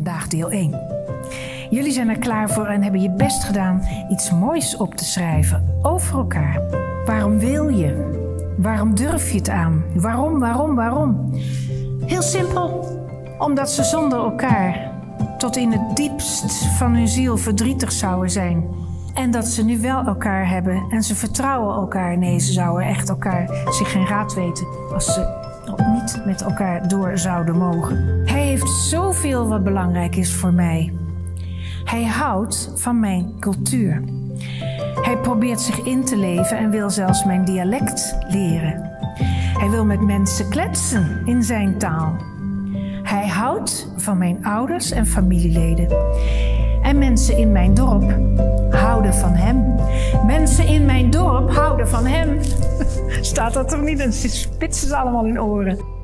vandaag deel 1. Jullie zijn er klaar voor en hebben je best gedaan iets moois op te schrijven over elkaar. Waarom wil je? Waarom durf je het aan? Waarom? Heel simpel. Omdat ze zonder elkaar tot in het diepst van hun ziel verdrietig zouden zijn. En dat ze nu wel elkaar hebben en ze vertrouwen elkaar. Nee, ze zouden echt elkaar zich geen raad weten als ze niet met elkaar door zouden mogen. Hij heeft zoveel wat belangrijk is voor mij. Hij houdt van mijn cultuur. Hij probeert zich in te leven en wil zelfs mijn dialect leren. Hij wil met mensen kletsen in zijn taal. Hij houdt van mijn ouders en familieleden. En mensen in mijn dorp houden van hem. Mensen in mijn dorp houden van hem. Staat dat toch niet? Dan spitsen ze allemaal hun oren.